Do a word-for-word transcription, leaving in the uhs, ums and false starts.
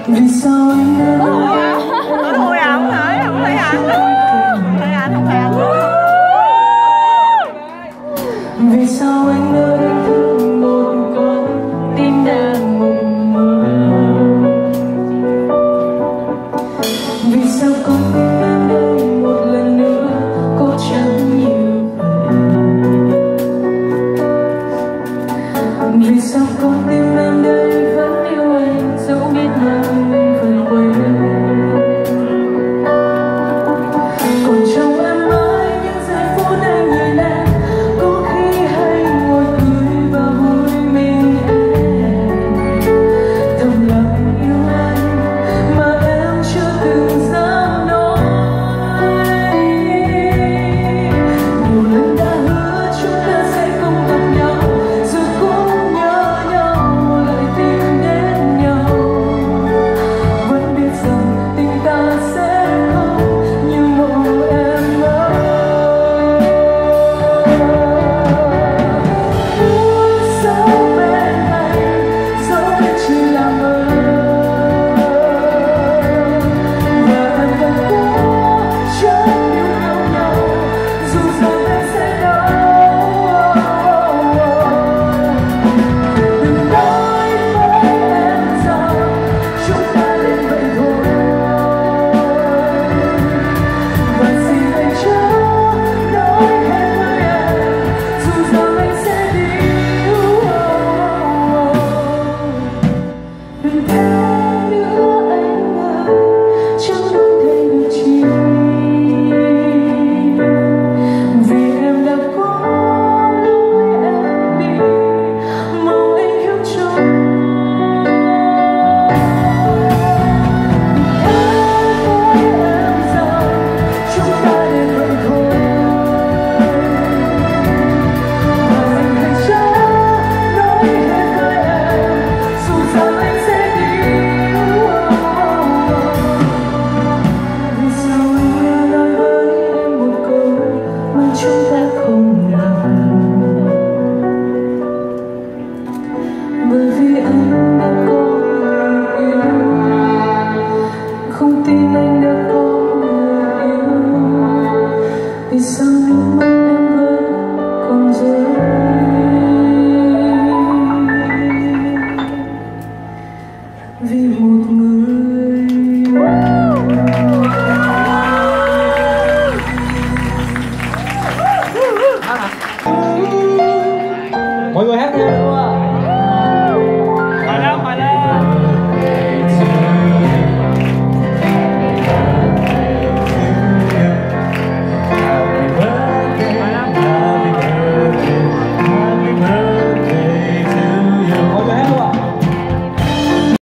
Vì sao anh đã Không thôi à, không thấy, không thấy anh Không thấy anh, không thấy anh Vì sao anh đã đánh thức một con tim đang mộng mơ? Vì sao con tim em đây một lần nữa có chẳng như vậy? Vì sao con tim em đây vẫn yêu anh dẫu biết anh vẫn quên? Còn trong em mãi những giây phút anh nhìn em, có khi hay ngồi cười và vui mình em. Thầm lặng yêu anh mà em chưa từng dám nói. Nhiều lần đã hứa chúng ta sẽ không gặp nhau, rồi cũng nhớ nhau lại tìm đến nhau. Vẫn biết rằng tình ta sẽ không như mộng em mơ. Muốn sống bên anh dẫu biết chỉ là mơ, và em vẫn cố chấp yêu nhau dù rằng em sẽ đau. Đừng nói với em rằng chúng ta đến vậy thôi, và xin anh chớ nói hết với em dù rằng anh sẽ đi. Đừng thế nữa anh ơi, chẳng đúng thế được chi, vì em đã có lỗi em đi mong anh hiểu cho. Chúng ta đến vậy thôi, và anh hãy chớ nói hết với em dù rằng anh sẽ đi. Vì sao anh lại nói với em một câu mà chúng ta không làm? Bởi vì anh đã có người yêu, không tin anh đã có người yêu. Vì sao nước mắt em vẫn còn rơi? Vì một người